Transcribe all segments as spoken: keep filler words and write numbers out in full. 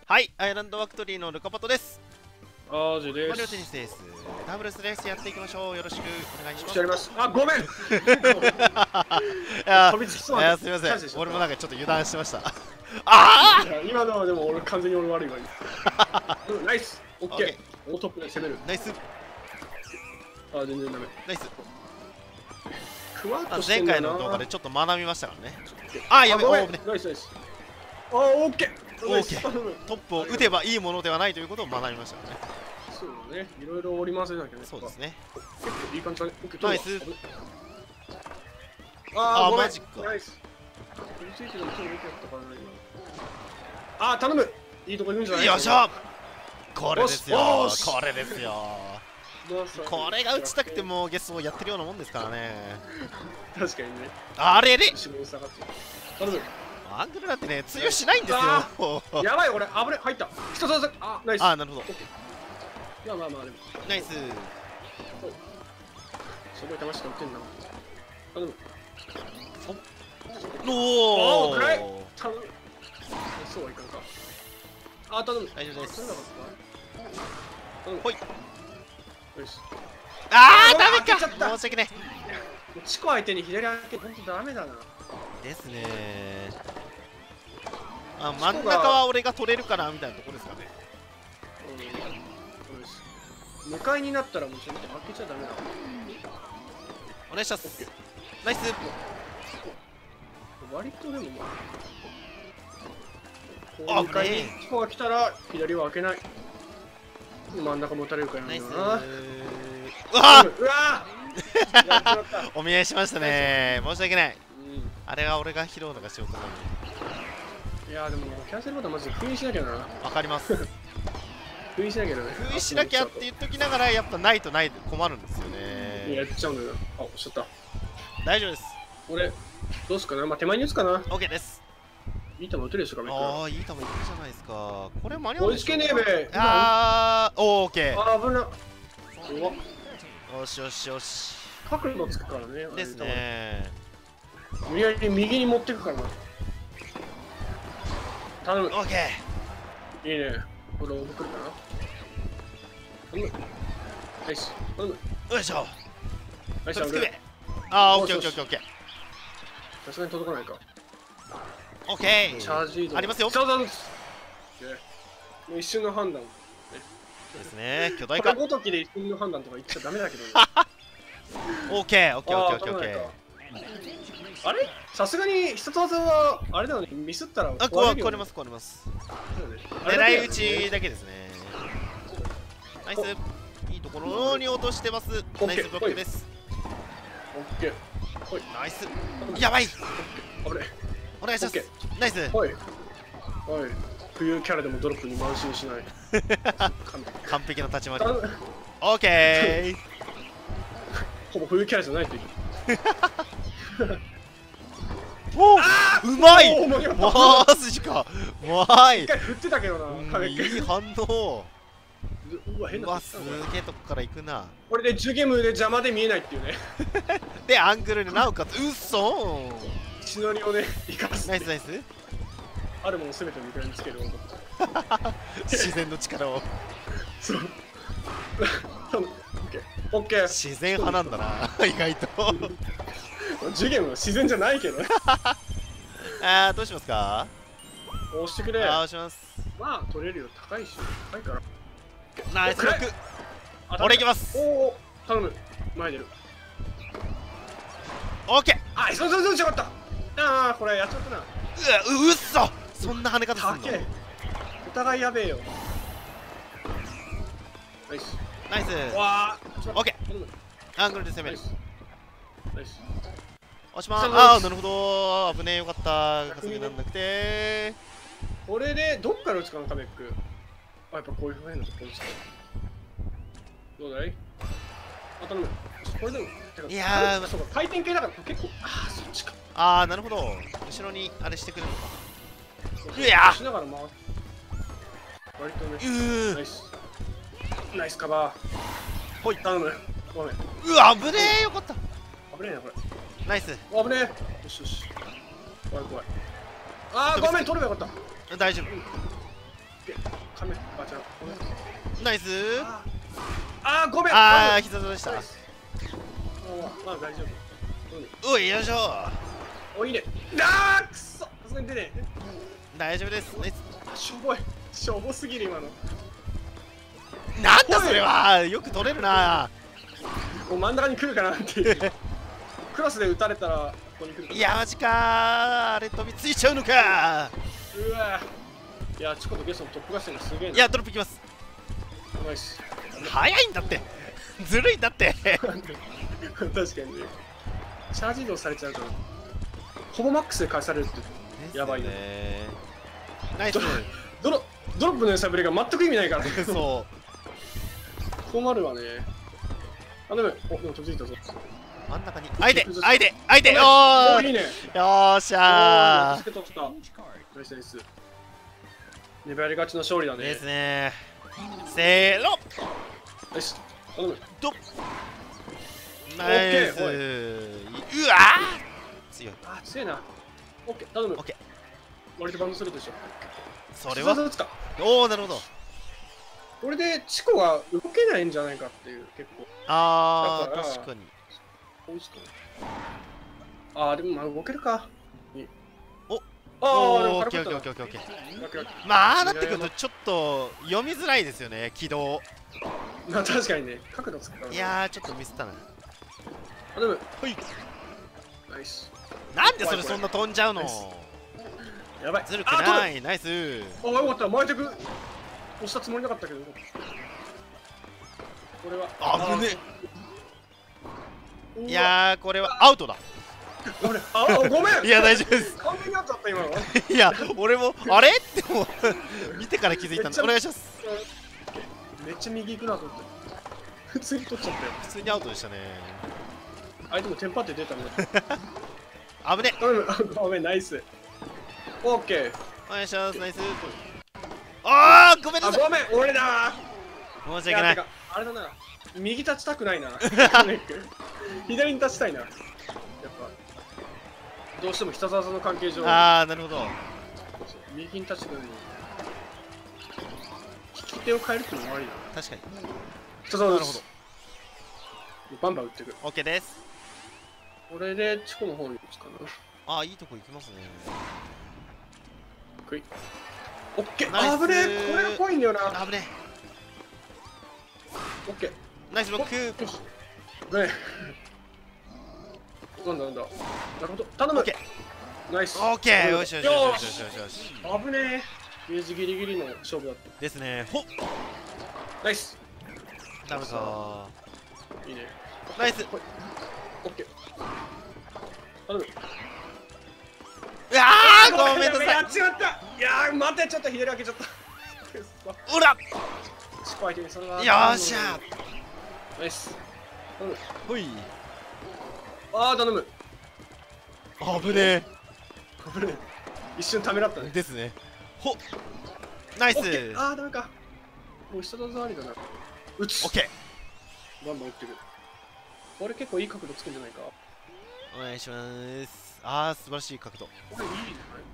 はい、アイランドファクトリーのルカパトです。 あーじでマリオテニす。 スです。ダブルスレースやっていきましょう。よろしくお願いします。 やります。あ、ごめん。 いや飛びつきそういや、 なんだすみません。 チャンスでしょ俺もなんかちょっと油断してました。あいや今のはでも俺完全に俺悪いわ。うんナイス。オッケー。オートップで攻める。 ナイス、 あ、全然ダメ。 ナイス。 ふわっあとしてんだよな。 前回の動画でちょっと学びましたからね。あ、やべ、 ごめんおーね。 ナイスナイス。あ、オッケー。 オッケー。トップを打てばいいものではないということを学びましたからね。 そうだね。いろいろ織り交ぜなきゃね。 そうですね。 結構いい感じだね。オッケー。 ナイス。 あー、ごめんマジかナイス。飛びついてるの超良かったからな今。あー、頼む。いいとこ行くんじゃない？ よいしょ。これですよよし。 これですよ。これが打ちたくてもゲストをやってるようなもんですからね。 確かにね。 あれれ後ろに下がってる。頼む。 アングルなんてね、通用しないんですあよ。 やばい俺、危ね、入った。一つずつ、あ、ナイス。 あ、なるほど。 オッケー。まあまあまあ、でも。 ナイス。 すごい魂が打ってんな。頼む。 おお。 おー、暗い。頼む。そうはいかんか。あ、頼む。 大丈夫ですそれなかった頼む。 ほい。 よし。 あー、 あーダメか。 開けちゃった申し訳ね。 もうチコ相手に左開け、ほんとダメだな。 ですね。あ、真ん中は俺が取れるかなみたいなところですかね。 うん。よし。向かいになったらもうちょっと開けちゃダメだ。 お願いします。ナイス。 割とでもまあ。こあう向かいに危ねチコが来たら左は開けない。真ん中持たれるからな。 ナイス。ううわわーーお見合いしましたね。申し訳ない。 うあれは俺が拾うのが仕事なのん、いやーでもキャンセルボタンマジで封印しなきゃな。 に。わかります。 封印しなきゃだね。 封印しなきゃって言っときながら、やっぱないとないで困るんですよやね。 っちゃうんだよな。あ、押しちゃった。 大丈夫です。 俺、どうすかな。まあ、手前に打つかな。 OK です。 いい球打てるでしょ、かめっああ、いい球いってるじゃないですか。これ間に合う追いつでしょけねえべ。 あー、オーケー。 あー、危な。うわ、 よしよしよし。 角度つくからね。 ですね。 無理やり右に持ってくからな。頼む。 オーケいいね。これ、送るかな。頼む。ナイス。頼む。 ー。よいしょ。 ナイス。 とりつくべ危ない。 あー、オッケーオッケーオッケーオッケさすがに届かないか。 ー。オッケー。 チャージ移動ありますよ。 チャージ移動です。もう一瞬の判断。 ですね。巨大これ化。 ごときで一瞬の判断とか言っちゃダメだけどね。 オーケー、オッケーオッケーオッケーオッケあーあれさすがに必殺技はあれだよね、ミスったらー。あ、 壊れるよね壊れます壊れます。 あれだけだよね狙い撃ちだけですね。ナイス。いいところに落としてます。ナイスブロックです。 オッケー。ほい。 ナイス。やばい。 危ねお願いしますオッケ。 ナイス。 ほい。ほい。冬キャラでもドロップに慢心しない。 完璧な立ち回り。 たオーケー。 ほぼ冬キャラじゃないと言う。 おうまい。 おー間に合ったマジか。わい。 一回振ってたけどな。 うん壁いい反応。 うわ、変うわ、すなことしたなこれげえとこから行くな。 これでジュゲムで邪魔で見えないっていうね。 で、アングルでなおかつ、うっそー。 血のりをね、生かす。 ナイスナイス。 あるものすべてを味方につける。 自然の力を。 そう。オッケー。オッケー。 自然派なんだな、意外と。 ジュゲムは自然じゃないけどね。 あー、どうしますか。 押してくれ。 あー、押します。 まあ、取れるよ。高いし。高いから。 ナイスブロック。 あ俺行きます。 おお、頼む。前出る。 オッケー。 あ、そうそうそう、よかった。ああ、これやっちゃったな。 うわ、うっそ。そんな跳ね方すんの。 高え。お互いやべえよ。ナイス。 ナイス。 わあ。 オッケ頼む。 ー。アングルで攻める。 ナイス。ナイス。 押します。 そうあー、なるほど。危ねえ、よかった。稼ぎなんなくて。 これで、どっから打つかな、カメック。あ、やっぱこういうふうなとこ打つか。どうだいあ、頼む。これでも、 いやーそうか、回転系だから結構、ああ、そっちか。 あー、なるほど。後ろにあれしてくれるのか。 そういやしながら回す。割とね、 うーナイス。ナイスカバー。 ほい。 頼む。ごめん。 うわ、危ねえ、よかった。 危ねえな、これ。 ナイス。 危ねえ。よしよし。怖い怖い。ああ、ごめん、取ればよかった。 大丈夫。 カメあじゃあごめんナイス。 あーごめんああ膝でした。 まあまあ大丈夫。 おいよいしょ。 おいいね。あーくそさすがに出ねえ。 大丈夫です。ナイス。 あしょぼいしょぼすぎる今の。 なんだそれは。よく取れるな。 もう真ん中に来るかなっていうクロスで打たれたらここに来るかな。 いやマジか。あれ飛びついちゃうのか。 うわいやチコとゲストのトップ合戦がすげえな。 いやドロップいきます。 ナイス。 早いんだって。ずるいんだって確かにね。チャージ移動されちゃうからほぼマックスで返されるってやばいね。 ナイス。 ドロドロップの揺さぶりが全く意味ないからそ困るわね。あでもおでも飛びついたぞ。 う真ん中に相手相手相手。おーおいいね。 よーしゃー。 ー。取った。ナイスナイス。粘り勝ちの勝利だね。 ですね。せーの。 ナイス。頼む。 ドッ。ナイス。 オッケうわー強い。 あ強いな。オッケー頼む。 オッケ割とバウンドするでしょ。 ー。それは必ず打つか。 おおなるほど。 これでチコが動けないんじゃないかっていう結構。 あーだから確かに。 おいしくああでもまあ動けるか。 おああでもオッケー軽かったな。 オッケーオッケーオッケー。 ラッキーラッキーまあああなってくるとちょっと読みづらいですよね軌道。 まあ確かにね角度つくからね。 いやーちょっとミスったな。 あでもはい。 ナイス。 なんでそれそんな飛んじゃうの。 やばい。 ずるくないナイス。 あよかった前テク押したつもりなかったけど。これはあぶねうわいやーこれはアウトだ。 俺あごめんいや大丈夫です。 完璧になっちゃった今の。 いや俺もあれってもう見てから気づいたんでお願いします。 めっちゃ右行くなと思って普通に取っちゃったよ。 普通にアウトでしたね。 相手もテンパって出たね。 危ね。 ごめんあごめんナイス。オッケー。 お願いしますナイス。あーごめんなさい。 あごめん俺だわ。 申し訳ない。 やてかあれだな右立ちたくないな左に立ちたいなやっぱどうしても北沢さんの関係上ああなるほど。 右に立ちたくないのに引き手を変えるっていうのもありだな。 確かに。 北沢です。 なるほどバンバン打ってくる。 OK です。 これでチコの方に打つかな。 ああいいとこ行きますね。 クイオッケー。 ナイスあぶねえこれが怖いんだよな。 危ねオッケーナイスブロック。 ねなんだなんだなるほど頼む。 OK ナイス。 OK よしよしよしよしよしよし。 危ねえゲージギリギリの勝負だった。 ですね。ほっナイス。 ダメかいいね。 ナイス。 オッケー頼む。 うわーごめんなさい。 やっちまった。いやー待てちょっと左開けちゃったうら失敗でそれはよーしゃナイス頼む。 ほい。 ああ頼む。 危ねこれ一瞬ためらったね。 えですね。ほっナイス。 オッケー。ああダメか。もう下だぞありだな。打つ。 オッケバンバン打ってくる。これ結構いい角度つくんじゃないか。 ーお願いします。ああ素晴らしい角度。 これいいね。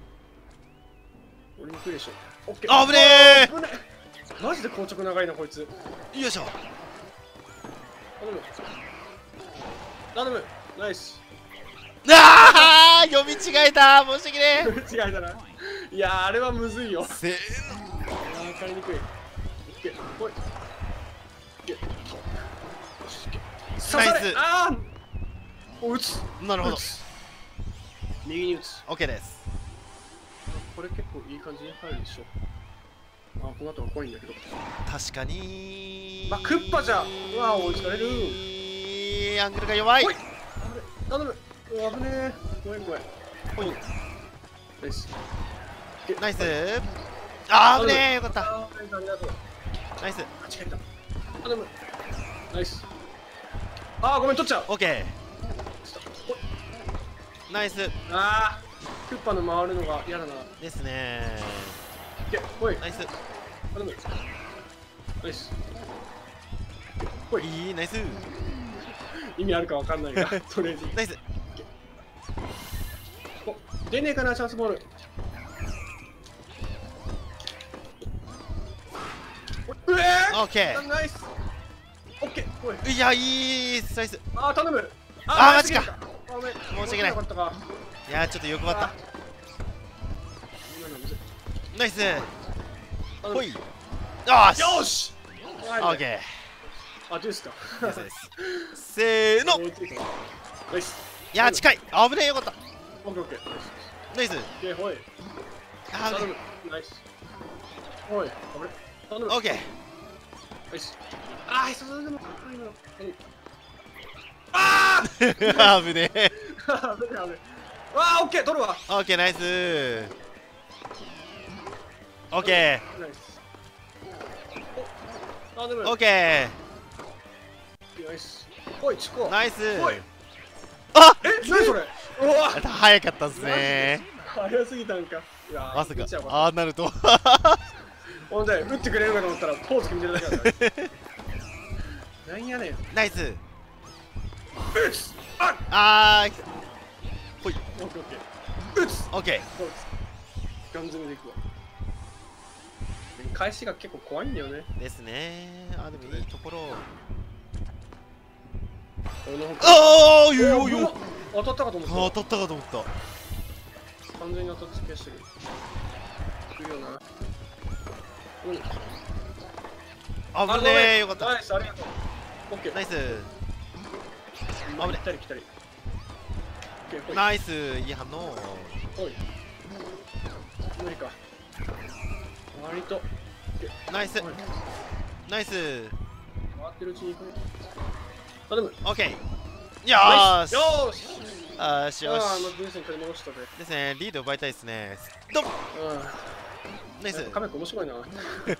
俺に来るでしょ。オッケあぶねー。危ねえマジで硬直長いなこいつ。 よいしょ。 頼む頼む。ナイス。 ああ読み違えた申し訳ね違いだな。いやーあれはむずいよ。 え。せあー分かりにくい。オッケーほい。オッケー刺され。 ナイスああお打つ。 なるほど打。つ右に打つ。 OK です。 これ結構いい感じに入るでしょ。あこの後は怖いんだけど。 確かに。 まあクッパじゃうわ追いつかれる。 アングルが弱い。 ほい頼む。うわ危ねえ怖い怖い。 ほいナイスナイス。あー危ねえよかった。 あーありがとう。 ナイス。 間違えた。頼む。ナイス。あーごめん取っちゃう。 OK ほいナイスあークッパの回るのが嫌だな。 ですね。 いけほいナイス。 頼む。ナイス。ほいいいナイス意味あるかわかんないがとりあえずナイス。 お出ねえかなチャンスボール。 オッケー。 ナイス。オッケー。おい。 いや、いいスライス。 あー、頼む。 あーマジか。 あ、ごめん。 申し訳ないよかったか。 いや、ちょっと欲張った。 今のむずい。 ナイス。 頼むほい。よーし。 よし。 オッケあ、ですか。 ー。ですです。せーの。いナイス。 や、近い。危ねえ、よかった。 オッケーオッケー。 ナイス。 オッケー、ほい。 あ頼む。ナイス。おい、あれ頼む。 オッケー。 ナイス。あー、そうでも。あー危ねえ。 あー、危ない危ない。あー、オッケー、取るわ。 オッケー、ナイス。オッケナイス。お、頼む。 ー。オッケナイス。おい、チコ。 ー。ナイス。 おい。 あ、 え、何それ。うわ。 早かったっすね。 早すぎたんか。いやー、 まさかめっちゃよかったああなると。 ほんで、打ってくれるかと思ったら、ポーズ決めてるだけだった。なんやねん。 ナイス。 打つ。あっ。 あー。ほい。 オッケーオッケー。打つ。 オッケそうです。ガン詰めでいくわ。返しが結構怖いんだよね。 ー。ですね。あ、でもいいところ。 俺の方ああ、よよよ。 当たったかと思った。 当たったかと思った。 完全に当たって気がしてる。来るよな。うん。 危ねえ、よかった。 ナイス、ありがとう。オッケー。 ナイス。 危ない。来たり来たり。オッケー、ほい。 ナイス。いい反応。 ほい。無理か。割と。 ナイス。 はいナイス。 回ってるうちに行くね。頼む。 オッケー。よーし。 よーし。 あーしよああ、あし。 の前線取り戻したで。 ですね。リード奪いたいですね。ドン。 うん。 ナイス。 カメラ面白いな。あの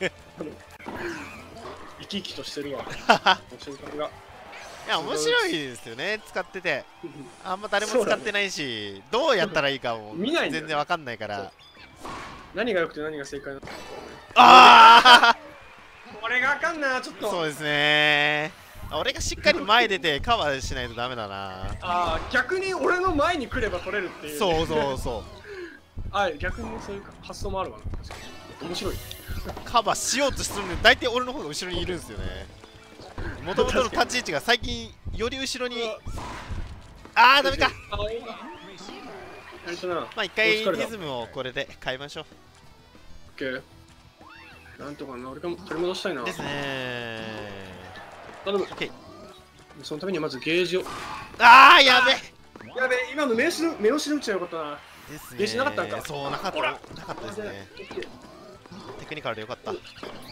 生き生きとしてるわ。瞬間が。 いや、面白いですよね。使ってて。あんま誰も使ってないし、どうやったらいいかも見ないんだよ全然わかんないから。 何が良くて何が正解なのか。 ああ。 これがあかんな、ちょっと。 そうですね。俺がしっかり前出てカバーしないとダメだな。 ああ、逆に俺の前に来れば取れるっていう。 そうそうそう。 あ、逆にそういう発想もあるわな。確かに。面白い。 カバーしようとするのに大体俺の方が後ろにいるんですよね。もともとの立ち位置が最近より後ろに。ああ、ダメか。 ああ、いいな。やりたな。 まあ一回リズムをこれで変えましょう。 オッケー。なんとかな、俺が取り戻したいな。 ですね。 頼む。 オッケー。 そのためにはまずゲージを。 ああ、やべ。 やべ、今の目押しの目押しで打っちゃよかったな。 ですね。 ゲージなかったんか。 そう、なかった。 ほらなかったですね。 オッケー。 テクニカルでよかった。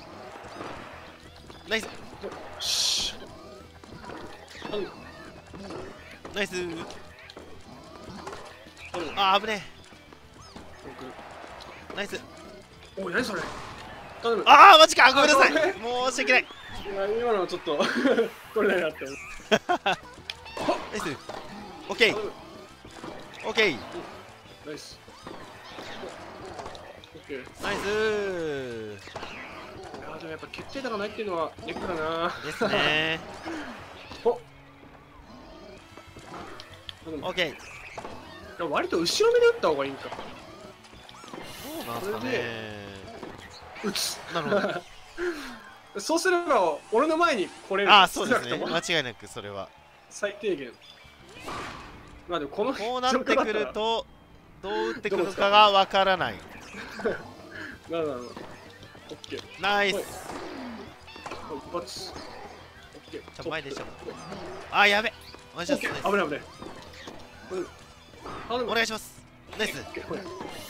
ナイス。 シー。頼む。 ナイス。 頼む。 ああ、危ねえ。ナイス。 おい、何それ。頼む。 ああ、マジか。ごめんなさい。 あごめん申し訳ない。 いや今のはちょっと取れないなって思う。 ナイス。オッケー。 頼む。 オッケー。 ナイス。オッケー。 ナイス。 あーでもやっぱ決定打がないっていうのはネックだな。 ですね。 お。頼む。 オッケー。 いや割と後ろ目で打った方がいいんか。 そうなんすかね。 打つ。 なるほど。 そうすれば俺の前に来れる。 ああ、そうですね。 少なくとも間違いなくそれは。 最低限。まあでもこのこうなってくると。 と、どう打ってくるかがわからない。 なるほど。オッケー。 ナイス。 一発。オッケー。 ちょ前でしょ。あー、やべ。お願いします。 オッケー。危ない危ない。頼む。 お願いします。ナイス。 オッケーほい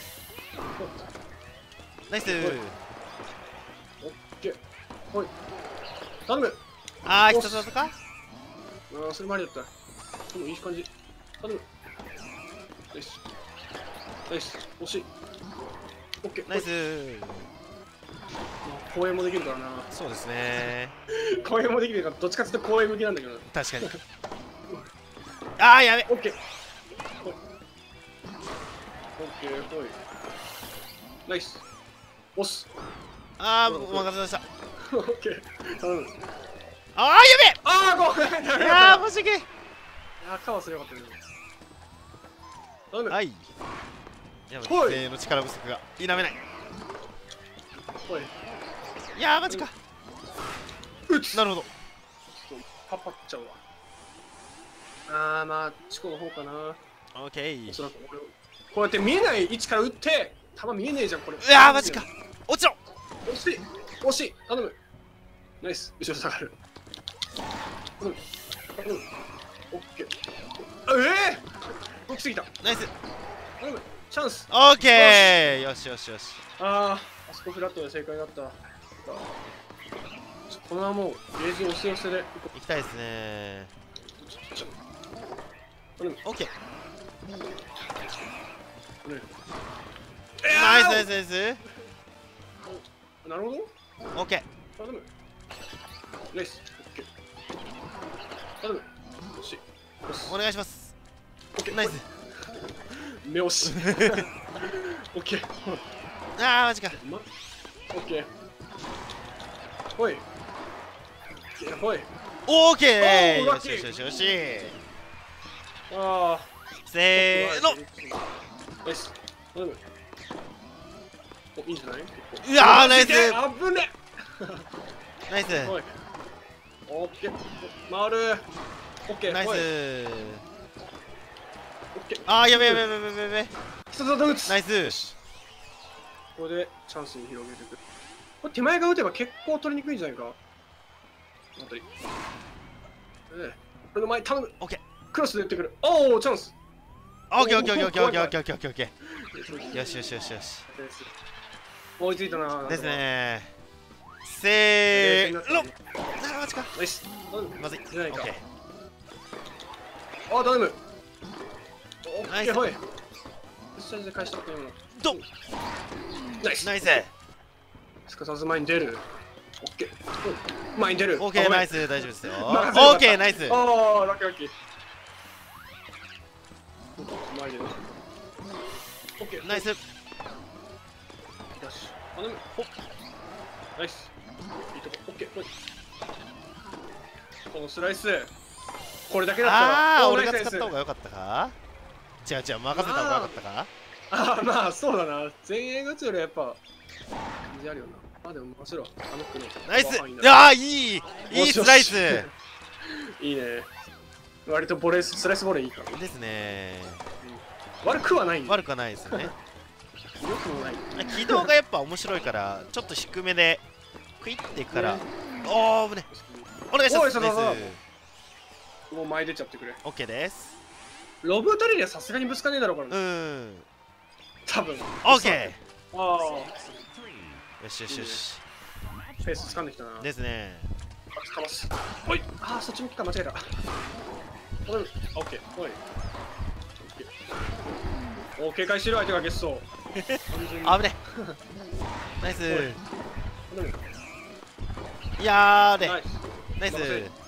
ナイス。 オッケー。ほい。頼む。 ああ、必殺か。 ああ、それもありだった。でもいい感じ。頼む。ナイス。ナイス。惜しい。オッケー。 ナイス。 公演もできるからな。 そうですね。 公演もできるから、どっちかっていうと公演向きなんだけどな。 確かに。ああ、やべ。 オッケー。ほい。オッケー、ほい。ナイス。押す。 ああ、お任せでした。 オッケー。頼む。 ああ、やああ、ごめん。 べ。いやー、申し訳ない。 あ、カバーすればよかったけど。頼む。 はい。いや、 ほい規制の力不足が否めない。 ほい。 いやー、マジか。 打つ。 なるほど。 ちょっとパパっちゃうわ。あーまあチコの方かな。 オッケー。 おそらく俺こうやって見えない位置から打って球見えねえじゃんこれ。 うわーマジか。落ちろ。 惜しい惜しい。頼む。ナイス。後ろ下がる。頼む頼む。オッケー。ええー、動きすぎた。 ナイス。 頼む。チャンス。 オッケー。よしよしよし。 ああ、あそこフラットで正解だった。このままもうゲージ押せ押せで行きたいですね。 頼む。 オッケー。 頼む。 ナイスナイスナイス。 なるほど。 オッケー。 頼む。ナイス。オッケー。頼む。よし。よし。 お願いします。 オッケー。 ナイス。 目押し。オッケー。 あーマジか。 ま、オッケー。ほい。ほい。 オーケー。 おーよしよしよしよし。 ああ。 せーの。 ナイス。頼む。お、いいんじゃない？ うわーナイス。 あぶね。 ナイス。 ほい。オッケー。回る。オッケー。 ナイス。 ほいオッケー。 あーやべやべやべやべやべ。 一つだけ打つ。 ナイス。 これでチャンスに広げていく。これ手前が打てば結構取りにくいんじゃないか。あたり。ええ。これの前頼む。 オッケー。 クロスで打ってくる。おお、チャンス。 オッケーオッケーオッケーオッケーオッケーオッケーオッケーオッケー。よしよしよしよし。 追いついたな。 ですね。せーの。あーマジか。 ナイス。 まずい。オッ出ないかケあ、頼む。オナイスッケー、ほい。下で返したかったよ。 ー。ドン。 ナイス。 ナイス。 すかさず前に出る。オッケー。前に出る。 オッケーナイス。 ス大丈夫ですよ。オ任せよかったッケーナイス。 ああ、ラッキーラッキー。前に出る。オッケー。 ナイス。 よし。頼む。ほっ。ナイス。いいとこ。オッケー。ほい。このスライス。これだけだったら。 ああおー俺が使ったナイスナイス方が良かったか。違う違う任せた方が良かったか。 ああ、まあそうだな。前衛打つよりやっぱ感じあるよな。あ、でも面白い。あの子のナイス。 ご飯になるああいいいいスライスいいね。割とボレース、スライスボレーいいから。 ですね。 悪くはないんだ。 悪くはないですよね。 よくもない。 軌道がやっぱ面白いからちょっと低めでクイッていくから。おお危ね。お願いします。ナイおいそうそうス。 もう前出ちゃってくれ。 オッケーです。 ロブ打たれりゃさすがにぶつかねえだろうからうね。 ん。 多分。 オッケああ。 ー。よしよしよし。 ペース掴んできたな。 ですね。 あ、かます。おい。ああ、そっち向きか間違えた。おい。オッケー。おい。おー、警戒してる相手がゲスト。 危ね。ナイス。 頼む。 いやーでナイス。 ナイス。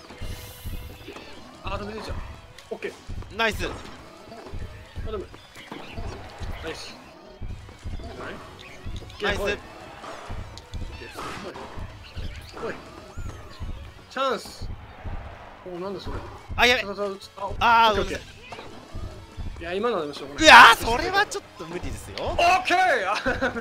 あー、ダメ出ちゃう。オッケー。 ナイス。 頼む。ナイス。 ナイス。 おい。おい。チャンス。おー、なんだそれ。 あやべ。 ああーごめんなさい。 いや、今のはでもしょうがうない。 わーそれはちょっと無理ですよ。 オッケーあレゾッキーじゃ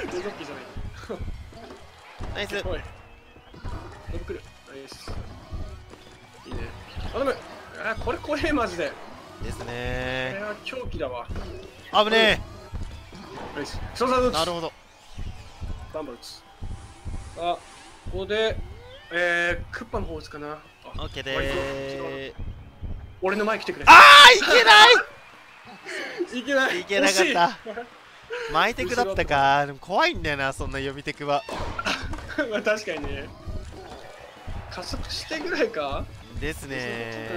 ない。 ナイス。 おい。ドブクル。ナイス。いいね。頼む。あー、これ怖え、マジで。 ですこれねは狂気だわ。 ー。危ねナイス。そうそうー。なるほど。 バンバン打つ。あ、ここで、えー、クッパの方打つかな。 オッケーで割とーす。 俺の前来てくれ。 あーいけないいけない。 いけなかった惜しい。 巻いてくだったか。でも怖いんだよなそんな読みテクは。 まあ確かにね。加速してぐらいか。 ですね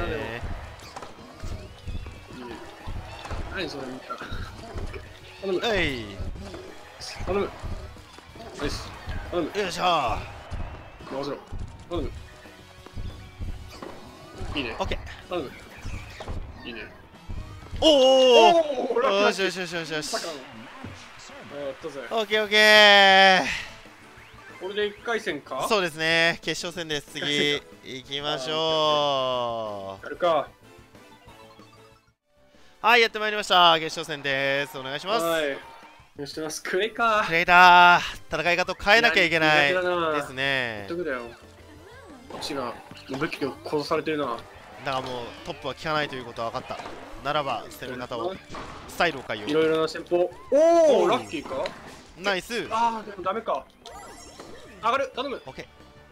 何それ見た。頼む。 ー。はい頼む。ナイス。頼む。 よいしょ。 回せろ。頼む。いいね。 オッケー。 頼む。いいね。 おーおーおーよしよしよしよしよし。 サカン。やったぜ。 オッケーオッケー。 これでいっかい戦か。 そうですね決勝戦です。次行きましょう。 やるか。 はいやってまいりました決勝戦です。お願いします。 はい。よしてます。クレイか。 クレイター戦い方を変えなきゃいけない苦手だなですねど。こだよ。 こっちがもう武器を殺されてるな。 だからもうトップは効かないということは分かった。ならば攻め方をスタイルを変えよいろいろな戦法。おおうおラッキーか。 う。ナイス。 ああでもダメか。上がる頼む。 オッケ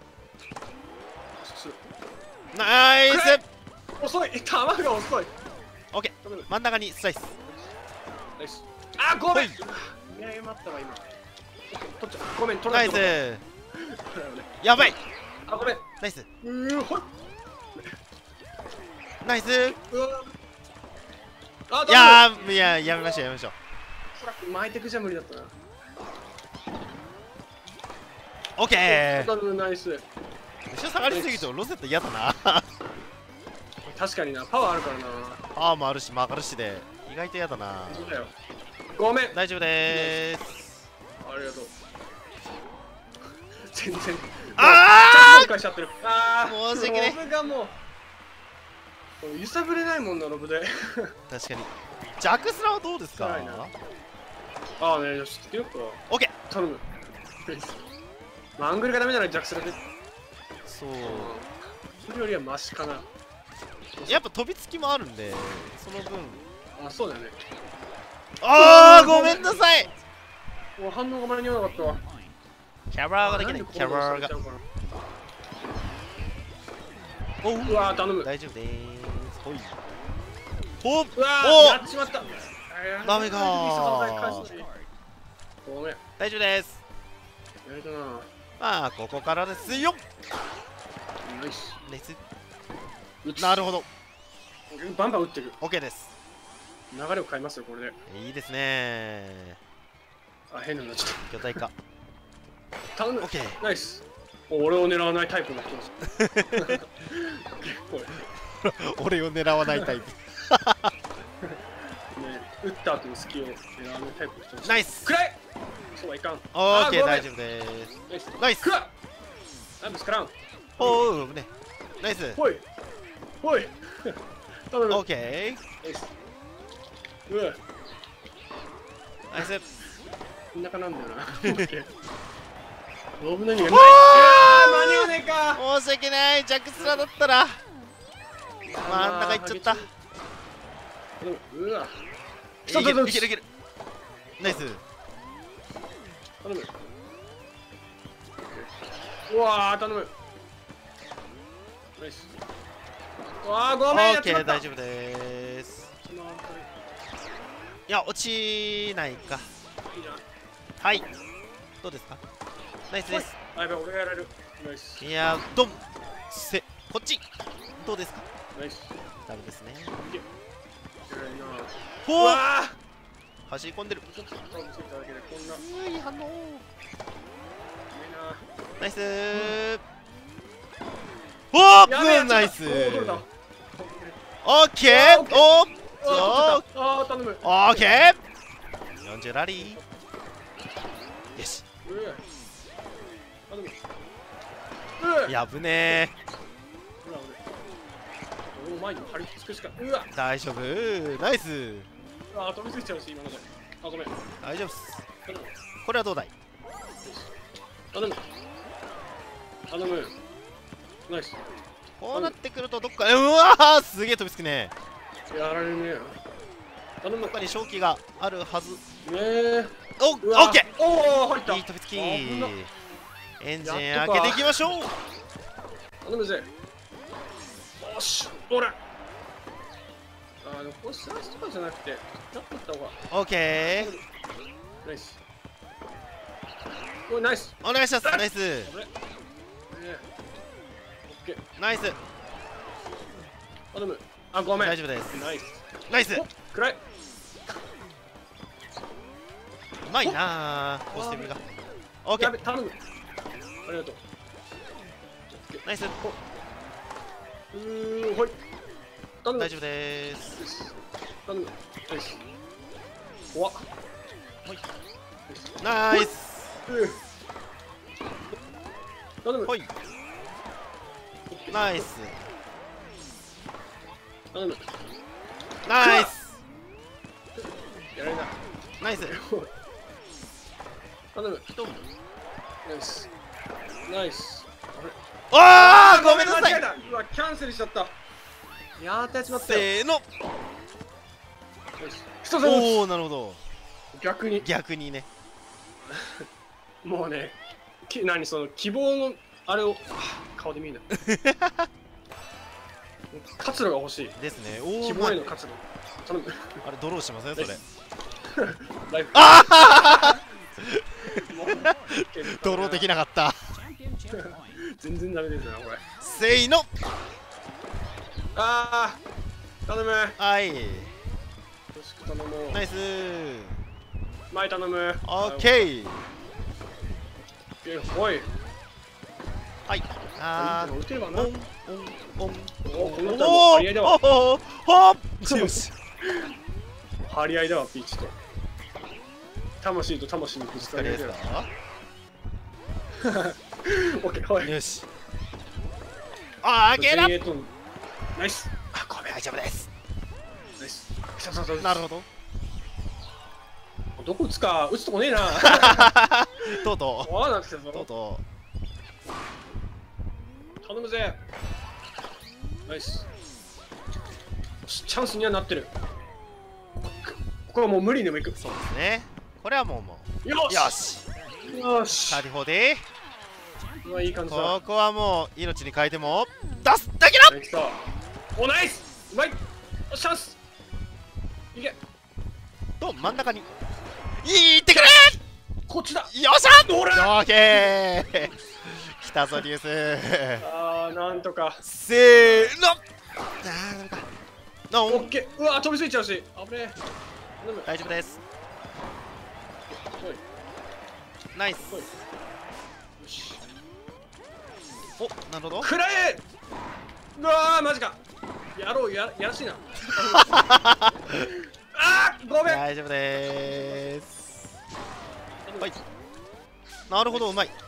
すー。ナイス。 遅い球が遅い。 オッケ頼む。 ー。真ん中にスライス。 ナイス。あーごめん。 ほいいや待ったわ今。取っちゃう。ごめん取ナイらない。 ス。やばい。 あごめん。 ナイス。 うーほい。 ナイス。 うわあいやー、いや、やめましょう、やめましょう。 巻いてくじゃ無理だったな。 オッケー。 頼むナイス。 後ろ下がりすぎるとロゼット嫌だな。 確かになパワーあるからな。 パワーもあるし、曲がるしで、意外と嫌だな。 そうだよ。ごめん。 大丈夫でーす。 ありがとう。全然。 あちゃんと返しちゃってる。ああ。 申し訳ねロブがもう。揺さぶれないもんなロブで。 確かに。ジャックスラはどうですか。 辛いなああね、よし、つけようか。 オッケ頼む。まあ、アングルがダメならジャックスラで。 ー。そう。 それよりはマシかな。 やっぱ飛びつきもあるんで、その分。 あ、そうだよね。 あー、ごめんなさい。 もう反応が間に合わなかったわ。 キャバーができない。キャバーが。おううわー、頼む。 大丈夫でーす。ほい。ほっうわおー、やっちまった。 ダメかー。 ごめん。 大丈夫です。 やれたな。 まあ、ここからですよ。 ナイス。 ナイス。 打つなるほど。 バンバン打ってる。 OK です。 流れを変えますよ、これで。 いいですねあ、変なのちょっー。巨大化。 と。頼む。 OK。 ナイス。お俺を狙わないタイプの人です。 俺を狙わないタイプ。 ね、打った後の隙を狙わないタイプの人です。 ナイス。 くらいそうはいかん。 OK、 あー大丈夫です。 ナイス。 ナイス。 くらナイスからん。 おう、ね。ナイス。 ほい。ほい。頼む。 OK。 ナイス。うわ。 ナイス。 こんなかなんだよな。ロブの意味がない。 おー間に合わねえか。 申し訳ない。ジャックスラだったら。真ん中行っちゃった。 うわ。 いけるいけるいける。ナイス。 頼む。うわー、頼む。ナイス。うわー、ごめん。やっちま OK、 った。 大丈夫です。いや、落ちないか。 いいじゃん。 はい。どうですか。ナイスです。 あ、やべ、俺がやられる。ナイス。 いやー、ドンせ、こっちどうですか。 ナイス。 ダメですね。 いけ。やられるな。 ほううわー。 走り込んでる。 ちょっと顔見せただけでこんな。 ういい反応。 いいな。 ナイスー。おーやべえ、 ナイスおー取れた。 オッケー。おーあー、あー、頼む。 オッケー。よんじゅうラリー。よし。 うわ頼む。うわやぶねうわ俺俺も前に張り付くしか。うわー。大丈夫。ナイス。 あー、飛びついちゃうし、今ので。あ、ごめん。 大丈夫っす。 頼む。 これはどうだい。 頼む。頼む。ナイス。 こうなってくるとどっか、うわーすげえ飛びつくね。 やられるね。頼む。 どっかに正気があるはず。 ねえ。 おオうわッケおお、入った。 ー。いい飛びつき。 危なエンジンやっとか開けていきましょう。 頼むぜ。よし、ほら。あの、これスライスとかじゃなくて、ちょっとった方が。 オッケナイス。おい、ナイス。 ー。お願いします。ナイス。 これ。ねえ。オッケー。 ナイス。 頼む。あ、ごめん。 大丈夫です。 ナイス。 ナイス。うお、暗い。 まいなー。こうしてみが。オッケー。 やべ、頼む。ありがとう。 ナイス。 うー、ほい。頼む。 大丈夫でーす。 頼む。ナイス。怖っ。 ナイス。 うー頼む。 ほい。ナイス。 頼む。 ナイス。 やられな。 ナイス。 頼む。 一人。 ナイス。ナイス。あれあーごめんなさい。 間違えた。うわキャンセルしちゃった。やーってやっちまったよ。 せーの。 人さんおおなるほど。 逆に逆にね。 もうね、き何その希望のあれをはあ顔で見るな。活路が欲しい。 ですね。お希お望への活路。頼む。 あれドローしませんそれ。 ライフ。 ああもうドローできなかった。 全然ダメですよこれ。 せーの。 ああ頼む。よはいろしく頼む。 ナイスー。 前頼む。 オッケー。 おい。 はい。あ打てればーな。 オンオンオンおこの人おおも張り合いだわ。 おおほっよし。 張り合いだわピーチと。魂と魂にぶつかり合いだわ。 疲れですか。 オッケーはい。 よし。あー、ゲーラ前衛とナイス。 あ、ごめん、大丈夫です。 ナイス。そうそうそうなるほど。 どこ打つか打つとこねえな。 とうとわあなってきたう。とうぞ。 と頼むぜ。ナイス。チャンスにはなってる。ここはもう無理にでもいく。 う。そうですね。これはもうもう。 よしよし。 よし。 サリホで。 うわいい感じだ。 ここはもう命に変えても出すだけだ。 はい来た。おナイス。うまい。おチャンス。いけ。 と真ん中に。いってくれ。 こっちだ。 よっしゃ。 どれ。 オッケー。来たぞデュース。 ああなんとか。 せーの。あーダメか。なおオッケー。うわ飛びついちゃうし。危ねえ。頼む。 大丈夫です。 おいナイス。 おい。よし。 お、なるほど。 くらえ。うわーマジか。やろうややらしいな。あーごめん。 大丈夫でーす。はい。なるほど、うまい。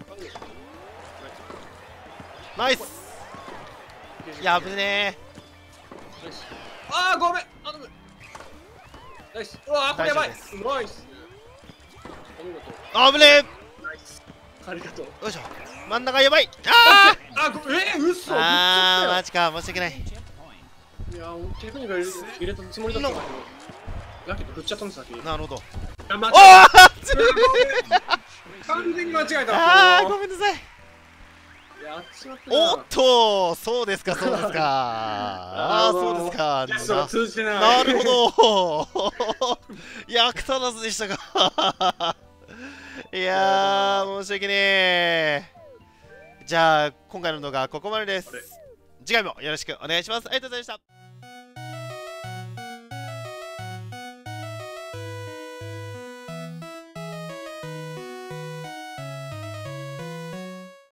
ナイス。やぶねナイス。あーごめん。頼む。ナイス。うわーこれやばい。 大丈夫ですナイス。お見事。 ー。あぶねー。 ナイス。ありがとう。 よいしょ。真ん中やばい。ああごえー、うそ。 ーあー、ママジか。申し訳ない。 いやーテクニカル入れたつもりだったんだけど。だけど振っちゃったんです先。 なるほど。 あ間違おえーた。完全に間違えた。 あー、 もうごめんなさい。 やっちまったな。 おっと、そうですか、そうですか。ああ、そうですか。 テストが通じてない。 なるほど。役立たずでしたか。いやー、申し訳ねえ。じゃあ、今回の動画はここまでです。次回もよろしくお願いします。ありがとうございました。